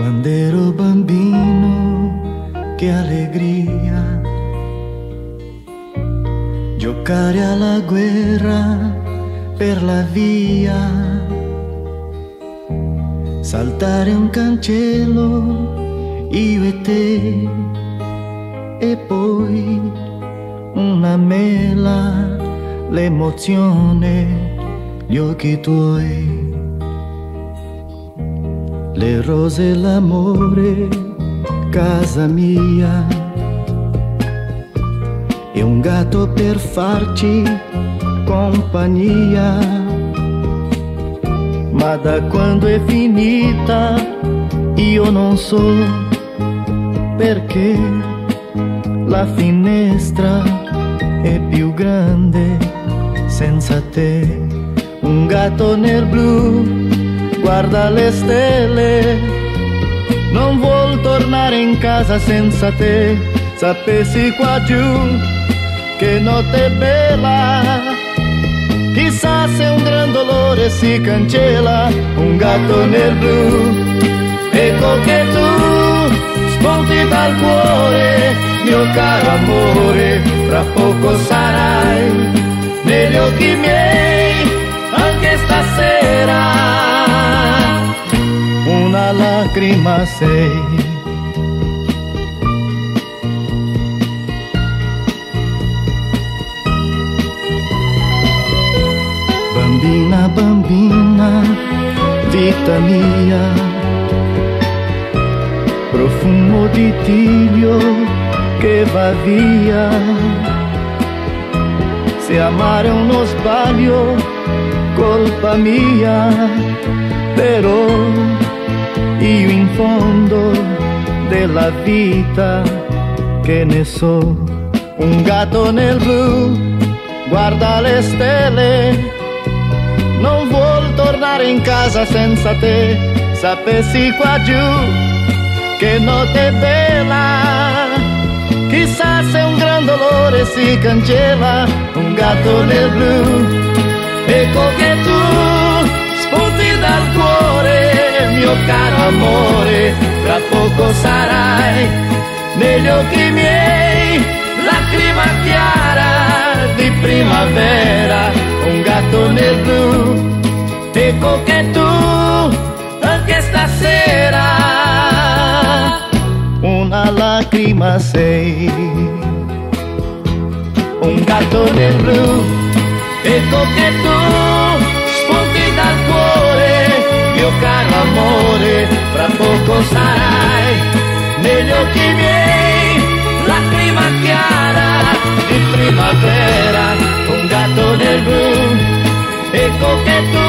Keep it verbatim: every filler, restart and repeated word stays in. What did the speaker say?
Quando ero bambino, che allegria giocare alla guerra per la via, saltare un cancello, io e te, e poi una mela, l'emozione, gli occhi tuoi. Le rose, l'amore, casa mia, e un gatto per farci compagnia. Ma da quando è finita io non so perché la finestra è più grande senza te. Un gatto nel blu guarda le stelle, non vuol tornare in casa senza te. Sapessi qua giù che notte bella, chissà se un gran dolore si cancella. Un gatto nel blu, ecco che tu spunti dal cuore, mio caro amore, fra poco sarai negli occhi miei anche stasera. Una lacrima sei. Bambina, bambina, vita mia, profumo di tiglio che va via. Se amare è uno sbaglio, colpa mia, però io in fondo della vita che ne so. Un gatto nel blu guarda le stelle, non vuol tornare in casa senza te. Sapessi qua giù che notte bella, chissà se un gran dolore si cancella. Un gatto nel blu, ecco che tu spunti dal cuore, mio caro amore, tra poco sarai negli occhi miei lacrima chiara di primavera. Un gatto nel blu, ecco che tu anche stasera una lacrima sei. Un gatto nel blu, ecco che tu spunti dal cuore, mio caro amore, fra poco sarai negli occhi miei lacrima chiara di primavera. Un gatto nel blu, ecco che tu